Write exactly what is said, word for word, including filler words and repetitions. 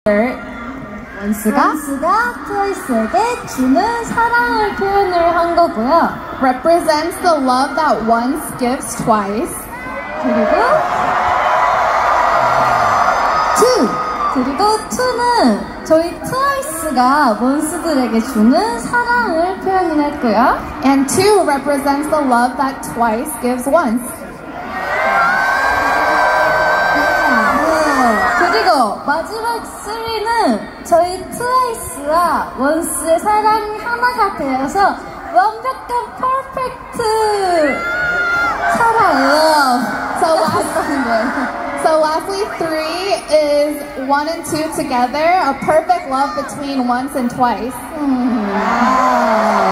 원스가 원스가 트와이스에게 주는 사랑을 표현을 한 거고요. Represents the love that once gives twice. 그리고 two 그리고 two는 저희 트와이스가 원스들에게 주는 사랑을 표현을 했고요. And two represents the love that twice gives once. 그리고 마지막 쓰리는 저희 트와이스와 원스의 사랑이 하나가 되어서 완벽한 퍼펙트 사랑 love. So last, so lastly, three is one and two together, a perfect love between once and twice. Wow.